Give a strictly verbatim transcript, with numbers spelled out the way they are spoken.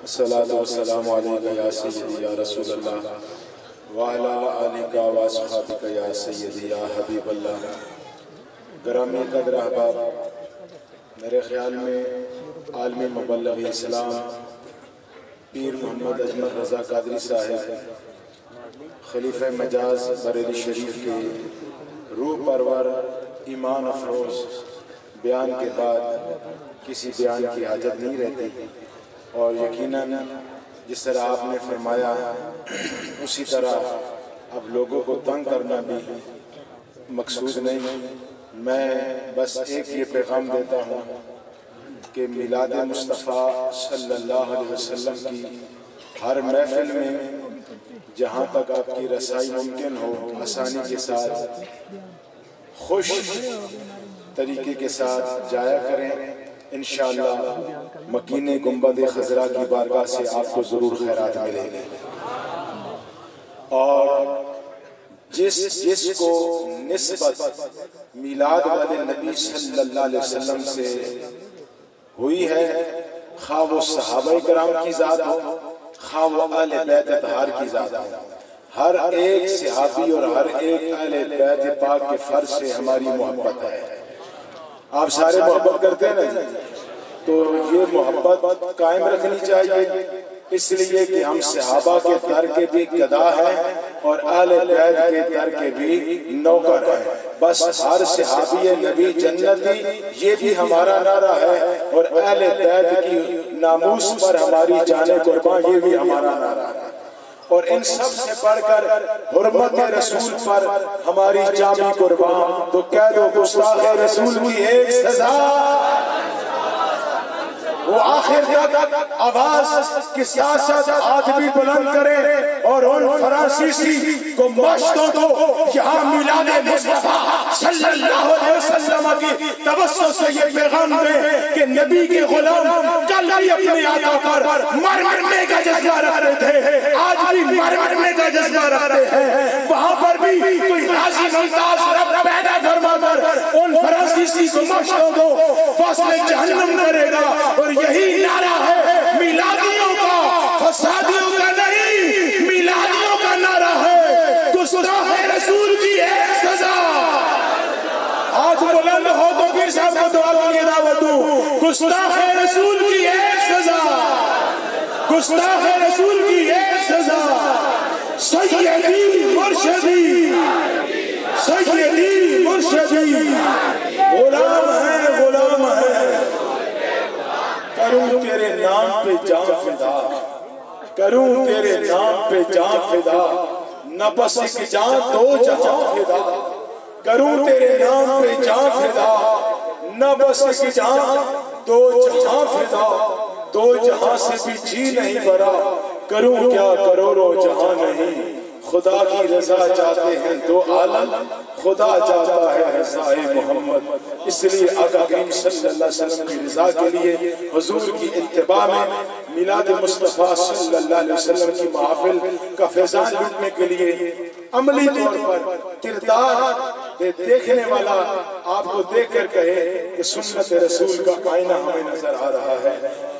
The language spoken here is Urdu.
الصلاة والسلام علیکہ یا سیدی یا رسول اللہ وعلا آلکہ واصحابکہ یا سیدی یا حبیب اللہ۔ گرامی قدر احباب، میرے خیال میں عالمی مبلغ اسلام پیر محمد اجمل رضا قادری صاحب خلیفہ مجاز بریلی شریف کے روح پرور ایمان افروز بیان کے بعد کسی بیان کی حاجت نہیں رہتی، اور یقیناً جس طرح آپ نے فرمایا اسی طرح اب لوگوں کو تنگ کرنا بھی مقصود نہیں۔ میں بس ایک یہ پیغام دیتا ہوں کہ میلاد مصطفیٰ صلی اللہ علیہ وسلم کی ہر محفل میں جہاں تک آپ کی رسائی ممکن ہو آسانی کے ساتھ خوش طریقے کے ساتھ جایا کریں۔ انشاءاللہ مکین گنبد خضرا کی بارگاہ سے آپ کو ضرور خیرات ملیں گے، اور جس جس کو نسبت میلاد والے نبی صلی اللہ علیہ وسلم سے ہوئی ہے، خواہ وہ صحابہ کرام کی ذات ہو، خواہ وہ اہل بیت اطہار کی ذات ہو، ہر ایک صحابی اور ہر ایک اہل بیت پاک کے فرض سے ہماری محبت ہے۔ آپ سارے محبت کرتے ہیں نا، تو یہ محبت قائم رکھنی چاہیے، اس لیے کہ ہم صحابہ کے در کے بھی گدا ہیں اور اہل بیت کے در کے بھی نوکر ہیں۔ بس ہر صحابی نبی جنتی یہ بھی ہمارا نعرہ ہے، اور اہل بیت کی ناموس پر ہماری جانیں قربان یہ بھی ہمارا نعرہ ہے، اور ان سب سے بڑھ کر حرمت رسول پر ہماری جان بھی قربان۔ تو کہہ دو گستاخ رسول کی ایک سزا، وہ آخر تک آواز کی سیاست ہاتھ بھی بلند کرے اور ان فرانسیسی کو مشتوں کو یہاں میلاد مصطفیٰ صلی اللہ علیہ وسلم کی توسط سے یہ پیغام دے کہ نبی کے غلام کل بھی اپنے آقا پر مر مرنے کا جذبہ رکھتے تھے، آج بھی مر مرنے کا جذبہ رکھتے ہیں۔ وہاں پر بھی کوئی غازی ممتاز رب پیدا فرما کر ان فرانسیسی کو مشتوں کو فاصلے جہنم کرے گا، اور یہی نعرہ ہے میلادیوں کا، فسادیوں کا نہیں، میلادیوں کا نعرہ ہے۔ گستاخ رسول کی ایک سزا، ہاتھ بلند ہو تو پھر صاحب کو دعا کے لیے دعوت دوں۔ گستاخ رسول کی ایک سزا، گستاخ رسول کی ایک سزا، سیدی مرشدی، سیدی مرشدی، غلام ہے غلام ہے، کروں تیرے نام پہ جان فدا، کروں تیرے نام پہ جان فدا، نہ بس ایک جان دو جہاں فدا، کروں تیرے نام پہ جان فدا، نہ بس ایک جان دو جہاں فدا، دو جہاں سے بھی جی نہیں بھرا، کروں کیا کروڑوں جہاں نہیں۔ خدا کی رضا چاہتے ہیں دو عالم، خدا چاہتا ہے رضائے محمد، اس لیے آقا کریم صلی اللہ علیہ وسلم کی رضا کے لیے حضور کی اتباع میں میلاد مصطفیٰ صلی اللہ علیہ وسلم کی محافل کا فیضان لوٹنے کے لیے عملی طور پر کردار دیکھنے والا آپ کو دیکھ کر کہے کہ سنت رسول کا آئینہ ہمیں نظر آ رہا ہے۔